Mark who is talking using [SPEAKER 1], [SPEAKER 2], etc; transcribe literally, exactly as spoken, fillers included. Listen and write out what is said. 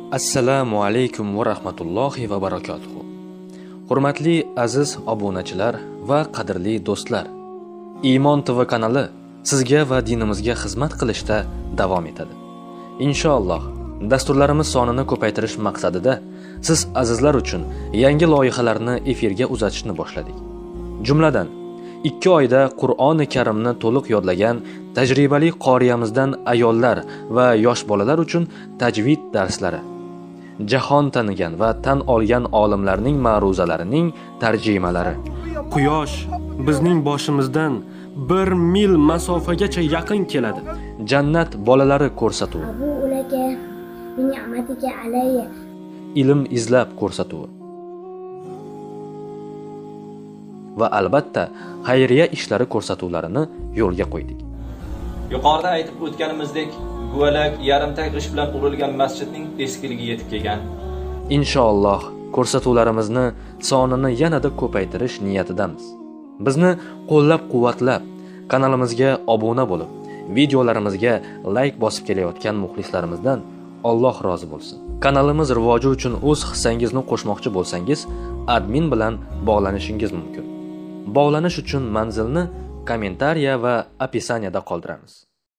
[SPEAKER 1] Assalomu alaykum va rahmatullohi va barakatuh. Hurmatli aziz obunachilar va qadrli do'stlar, Iymon T V kanali sizga va dinimizga xizmat qilishda davom etadi. Inshaalloh, dasturlarimiz sonini ko'paytirish maqsadida siz azizlar uchun yangi loyihalarni efirga uzatishni boshladik. Jumladan, ikki oyda Qur'oni Karimni to'liq yodlagan tajribali qoriyamizdan ayollar va yosh bolalar uchun tajvid darslari, jahon tanigan va tan olgan olimlarning ma'ruzalarining tarjimalari,
[SPEAKER 2] Quyosh bizning boshimizdan bir mil masofagacha yaqin keladi.
[SPEAKER 1] Jannat bolalari ko'rsatuvi, ilm izlab ko'rsatuvi va albatta xayriya ishlari ko'rsatuvlarini yo'lga qo'ydik.
[SPEAKER 3] Yuqorida aytib o'tganimizdek, guvalak yarimtak ish bilan qurilgan masjidning eskiligi yetib kelgan.
[SPEAKER 1] Inshaalloh ko'rsatuvlarimizni sonini yanada ko'paytirish niyatidamiz. Bizni qo'llab-quvvatlab, kanalimizga obuna bo'lib, videolarimizga like bosib kelayotgan muxlislarimizdan Alloh rozi bo'lsin. Kanalimiz rivoji uchun o'z hissangizni qo'shmoqchi bo'lsangiz, admin bilan bog'lanishingiz mumkin. Bog'lanish uchun manzilni kommentariya va opisaniyada qoldiramiz.